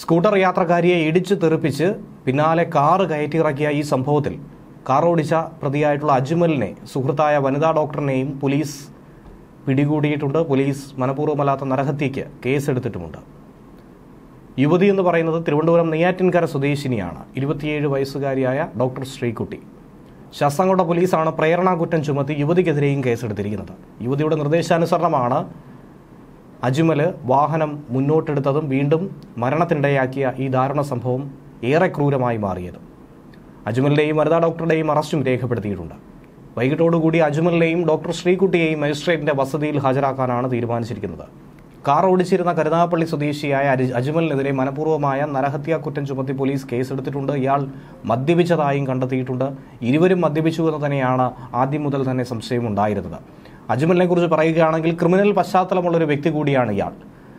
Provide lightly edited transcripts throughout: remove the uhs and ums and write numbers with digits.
Scooter യാത്രക്കാരിയെ ഇടിച്ചു തെറിപ്പിച്ച് പിന്നാലെ car കയറ്റിയിറക്കിയ ഈ സംഭവത്തിൽ കാർ ഓടിച്ച പ്രതിയായിട്ടുള്ള അജ്മലിനെ സുഹൃത്തായ വനിതാ ഡോക്ടറിനെയും പോലീസ് പിടികൂടിയിട്ടുണ്ട്. പോലീസ് മനഃപൂർവ്വമല്ലാത്ത നരഹത്യയ്ക്ക് കേസെടുത്തിട്ടുമുണ്ട്. യുവതി എന്ന് പറയുന്നത് തിരുവനന്തപുരം നെയ്യാറ്റിൻകര സ്വദേശിനിയാണ്. 27 വയസ്സുകാരിയായ ഡോക്ടർ ശ്രീകുട്ടി. ശാസ്താംകോട്ട പോലീസാണ് പ്രേരണാകുറ്റം ചുമത്തി യുവതിക്കെതിരെയും കേസെടുത്തിരിക്കുന്നത്. യുവതിയുടെ നിർദ്ദേശാനുസരണമാണ് അജ്മല് വാഹനം മുന്നോട്ടെടുത്തതും വീണ്ടും മരണത്തിനിടയാക്കിയ ഈ ദാരുണ സംഭവം ഏറെ ക്രൂരമായി മാറിയത്. അജ്മലിന്റെയും വനിതാ ഡോക്ടറുടെയും അറസ്റ്റും രേഖപ്പെടുത്തിയിട്ടുണ്ട്. വൈകിട്ടോടുകൂടി അജ്മലിനെയും ഡോക്ടർ ശ്രീകുട്ടിയെയും മജിസ്ട്രേറ്റിന്റെ വസതിയിൽ ഹാജരാക്കാനാണ് തീരുമാനിച്ചിരിക്കുന്നത്. കാർ ഓടിച്ചിരുന്ന കരുനാഗപ്പള്ളി സ്വദേശിയായ അജ്മലിനെതിരെ മനഃപൂർവ്വമായ നരഹത്യാ കുറ്റം ചുമത്തി പോലീസ് കേസെടുത്തിട്ടുണ്ട്. ഇയാൾ മദ്യപിച്ചതായും കണ്ടെത്തിയിട്ടുണ്ട്. ഇരുവരും മദ്യപിച്ചു എന്ന് തന്നെയാണ് ആദ്യം മുതൽ തന്നെ സംശയമുണ്ടായിരുന്നത്. അജ്മലിനെ കുറിച്ച് പറയുകയാണെങ്കിൽ ക്രിമിനൽ പശ്ചാത്തലമുള്ളൊരു വ്യക്തി കൂടിയാണ് ഇയാൾ.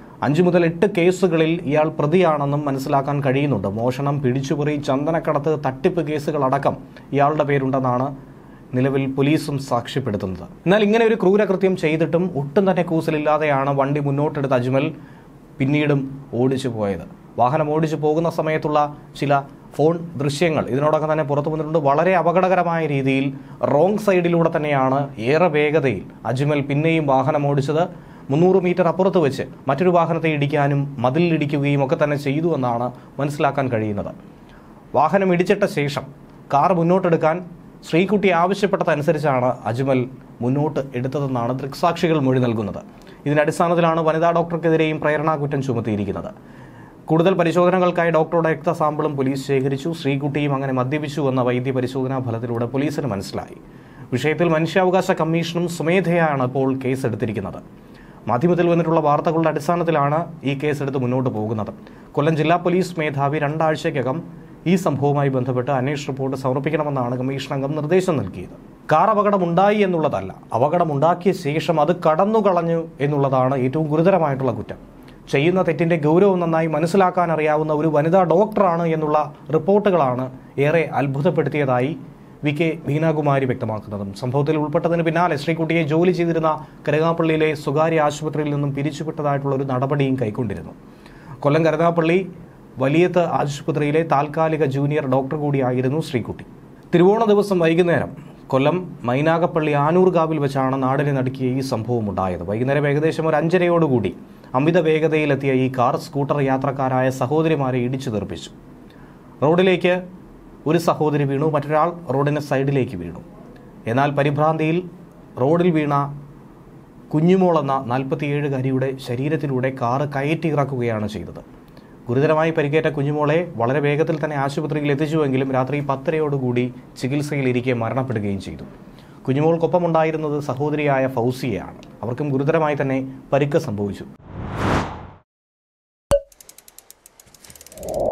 5 മുതൽ 8 കേസുകളിൽ ഇയാൾ പ്രതിയാണെന്നും മനസ്സിലാക്കാൻ കഴിയുന്നുണ്ട്. മോഷണം, പിടിച്ചുപറി, ചന്ദനക്കടത്ത്, തട്ടിപ്പ് കേസുകളടക്കം ഇയാളുടെ പേരുണ്ടെന്നാണ് നിലവിൽ പോലീസും സാക്ഷ്യപ്പെടുത്തുന്നത്. എന്നാൽ ഇങ്ങനെ ഒരു ക്രൂരകൃത്യം ചെയ്തിട്ടും ഒട്ടും തന്നെ കൂസലില്ലാതെയാണ് വണ്ടി മുന്നോട്ടെടുത്ത അജ്മൽ പിന്നീടും ഓടിച്ചു പോയത്. വാഹനം ഓടിച്ചു പോകുന്ന സമയത്തുള്ള ചില ഫോൺ ദൃശ്യങ്ങൾ ഇതിനോടൊപ്പം തന്നെ പുറത്തു വന്നിട്ടുണ്ട്. വളരെ അപകടകരമായ രീതിയിൽ റോങ് സൈഡിലൂടെ തന്നെയാണ് ഏറെ വേഗതയിൽ അജ്മൽ പിന്നെയും വാഹനം ഓടിച്ചത്. 300 മീറ്റർ അപ്പുറത്ത് വെച്ച് മറ്റൊരു വാഹനത്തെ ഇടിക്കാനും മതിലിടിക്കുകയും ഒക്കെ തന്നെ ചെയ്തു എന്നാണ് മനസ്സിലാക്കാൻ കഴിയുന്നത്. വാഹനം ഇടിച്ചിട്ട ശേഷം കാർ മുന്നോട്ടെടുക്കാൻ ശ്രീകുട്ടി ആവശ്യപ്പെട്ടതനുസരിച്ചാണ് അജ്മൽ മുന്നോട്ട് എടുത്തതെന്നാണ് ദൃക്സാക്ഷികൾ മൊഴി നൽകുന്നത്. ഇതിന്റെ അടിസ്ഥാനത്തിലാണ് വനിതാ ഡോക്ടർക്കെതിരെയും പ്രേരണാകുറ്റം ചുമത്തിയിരിക്കുന്നത്. കൂടുതൽ പരിശോധനകൾക്കായി ഡോക്ടറുടെ രക്തസാമ്പിളും പോലീസ് ശേഖരിച്ചു. ശ്രീകുട്ടിയും അങ്ങനെ മദ്യപിച്ചു എന്ന വൈദ്യ പരിശോധനാ ഫലത്തിലൂടെ പോലീസിന് മനസ്സിലായി. വിഷയത്തിൽ മനുഷ്യാവകാശ കമ്മീഷനും സ്വമേധയാണ് ഇപ്പോൾ കേസെടുത്തിരിക്കുന്നത്. മാധ്യമത്തിൽ വന്നിട്ടുള്ള വാർത്തകളുടെ അടിസ്ഥാനത്തിലാണ് ഈ കേസെടുത്ത് മുന്നോട്ട് പോകുന്നത്. കൊല്ലം ജില്ലാ പോലീസ് മേധാവി 2 ആഴ്ചയ്ക്കകം ഈ സംഭവവുമായി ബന്ധപ്പെട്ട് അന്വേഷണ റിപ്പോർട്ട് സമർപ്പിക്കണമെന്നാണ് കമ്മീഷൻ അംഗം നിർദ്ദേശം നൽകിയത്. കാർ അപകടമുണ്ടായി എന്നുള്ളതല്ല, അപകടമുണ്ടാക്കിയ ശേഷം അത് കടന്നുകളഞ്ഞു എന്നുള്ളതാണ് ഏറ്റവും ഗുരുതരമായിട്ടുള്ള കുറ്റം. ചെയ്യുന്ന തെറ്റിന്റെ ഗൗരവം നന്നായി മനസ്സിലാക്കാൻ അറിയാവുന്ന ഒരു വനിതാ ഡോക്ടറാണ് എന്നുള്ള റിപ്പോർട്ടുകളാണ് ഏറെ അത്ഭുതപ്പെടുത്തിയതായി വി കെ ബീനാകുമാരി വ്യക്തമാക്കുന്നതും. സംഭവത്തിൽ ഉൾപ്പെട്ടതിന് പിന്നാലെ ശ്രീകുട്ടിയെ ജോലി ചെയ്തിരുന്ന കരുനാഗപ്പള്ളിയിലെ സ്വകാര്യ ആശുപത്രിയിൽ നിന്നും പിരിച്ചുവിട്ടതായിട്ടുള്ള ഒരു നടപടിയും കൈക്കൊണ്ടിരുന്നു. കൊല്ലം കരുനാഗപ്പള്ളി വലിയത്ത് ആശുപത്രിയിലെ താൽക്കാലിക ജൂനിയർ ഡോക്ടർ കൂടിയായിരുന്നു ശ്രീകുട്ടി. തിരുവോണ ദിവസം വൈകുന്നേരം കൊല്ലം മൈനാഗപ്പള്ളി ആനൂർകാവിൽ വെച്ചാണ് നാടിനെ നടുക്കിയ ഈ സംഭവം ഉണ്ടായത്. വൈകുന്നേരം ഏകദേശം ഒരു 5:30 അമിത വേഗതയിലെത്തിയ ഈ കാർ സ്കൂട്ടർ യാത്രക്കാരായ സഹോദരിമാരെ ഇടിച്ചു തെറിപ്പിച്ചു. റോഡിലേക്ക് ഒരു സഹോദരി വീണു, മറ്റൊരാൾ റോഡിന് സൈഡിലേക്ക് വീണു. എന്നാൽ പരിഭ്രാന്തിയിൽ റോഡിൽ വീണ കുഞ്ഞുമോൾ എന്ന 47-കാരിയുടെ ശരീരത്തിലൂടെ കാറ് കയറ്റിയിറക്കുകയാണ് ചെയ്തത്. ഗുരുതരമായി പരിക്കേറ്റ കുഞ്ഞുമോളെ വളരെ വേഗത്തിൽ തന്നെ ആശുപത്രിയിൽ എത്തിച്ചുവെങ്കിലും രാത്രി 10:30 ചികിത്സയിലിരിക്കെ മരണപ്പെടുകയും ചെയ്തു. കുഞ്ഞുമോൾക്കൊപ്പമുണ്ടായിരുന്നത് സഹോദരിയായ ഫൗസിയയാണ്. അവർക്കും ഗുരുതരമായി തന്നെ പരിക്ക് സംഭവിച്ചു.